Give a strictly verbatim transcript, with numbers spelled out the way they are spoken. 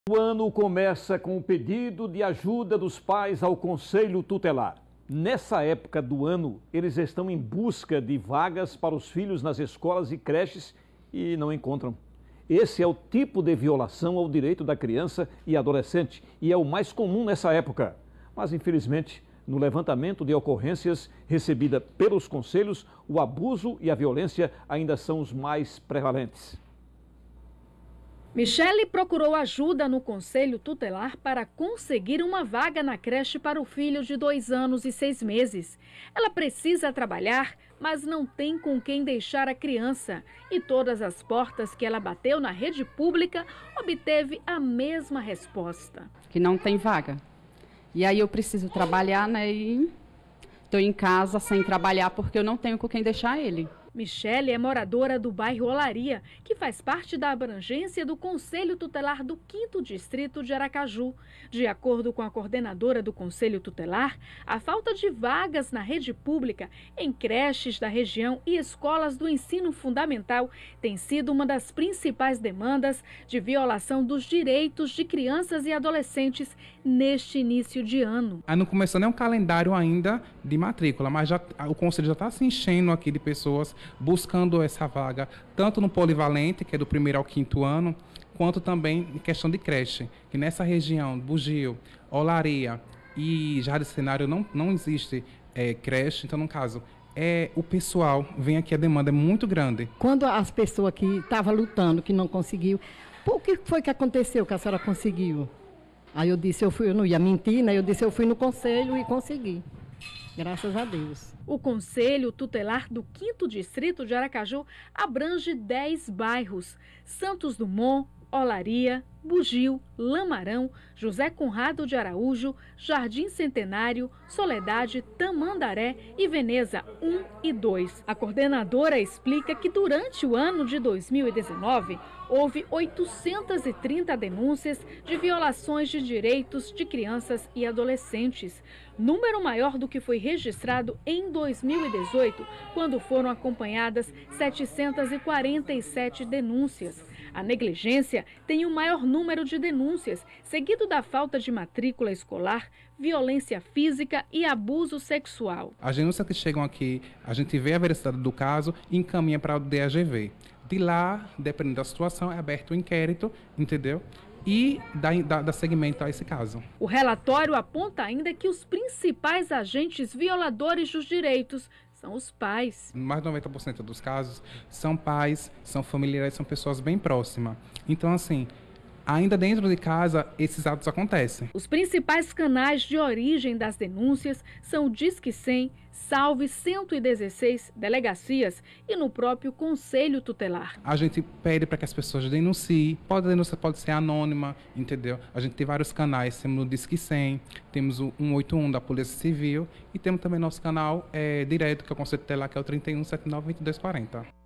O ano começa com o pedido de ajuda dos pais ao Conselho Tutelar. Nessa época do ano, eles estão em busca de vagas para os filhos nas escolas e creches e não encontram. Esse é o tipo de violação ao direito da criança e adolescente e é o mais comum nessa época. Mas, infelizmente, no levantamento de ocorrências recebida pelos conselhos, o abuso e a violência ainda são os mais prevalentes. Michele procurou ajuda no Conselho Tutelar para conseguir uma vaga na creche para o filho de dois anos e seis meses. Ela precisa trabalhar, mas não tem com quem deixar a criança. E todas as portas que ela bateu na rede pública obteve a mesma resposta. Que não tem vaga. E aí eu preciso trabalhar, né? E estou em casa sem trabalhar porque eu não tenho com quem deixar ele. Michele é moradora do bairro Olaria, que faz parte da abrangência do Conselho Tutelar do quinto Distrito de Aracaju. De acordo com a coordenadora do Conselho Tutelar, a falta de vagas na rede pública, em creches da região e escolas do ensino fundamental tem sido uma das principais demandas de violação dos direitos de crianças e adolescentes neste início de ano. Não começou nem um calendário ainda de matrícula, mas já, o Conselho já está se enchendo aqui de pessoas buscando essa vaga, tanto no polivalente, que é do primeiro ao quinto ano, quanto também em questão de creche, que nessa região, Bugio, Olaria e Jardim Centenário não, não existe é, creche, então no caso, é, o pessoal vem aqui, a demanda é muito grande. Quando as pessoas que estavam lutando, que não conseguiu, o que foi que aconteceu que a senhora conseguiu? Aí eu disse, eu, fui, eu não ia mentir, né? Eu disse, eu fui no conselho e consegui. Graças a Deus. O Conselho Tutelar do quinto Distrito de Aracaju abrange dez bairros: Santos Dumont, Olaria, Bugio, Lamarão, José Conrado de Araújo, Jardim Centenário, Soledade, Tamandaré e Veneza um e dois. A coordenadora explica que durante o ano de dois mil e dezenove, houve oitocentas e trinta denúncias de violações de direitos de crianças e adolescentes, número maior do que foi registrado em dois mil e dezoito, quando foram acompanhadas setecentas e quarenta e sete denúncias. A negligência tem o maior número de denúncias, seguido da falta de matrícula escolar, violência física e abuso sexual. As denúncias que chegam aqui, a gente vê a veracidade do caso e encaminha para o D A G V. De lá, dependendo da situação, é aberto o inquérito, entendeu? E dá, dá, dá seguimento a esse caso. O relatório aponta ainda que os principais agentes violadores dos direitos são os pais. Mais de noventa por cento dos casos são pais, são familiares, são pessoas bem próximas. Então, assim, ainda dentro de casa, esses atos acontecem. Os principais canais de origem das denúncias são o Disque cem, Salve cento e dezesseis, delegacias e no próprio Conselho Tutelar. A gente pede para que as pessoas denunciem. Pode denunciar, pode ser anônima, entendeu? A gente tem vários canais, temos o Disque cem, temos o cento e oitenta e um da Polícia Civil e temos também nosso canal é, direto, que é o Conselho Tutelar, que é o trinta e um, setenta e nove, vinte e dois quarenta.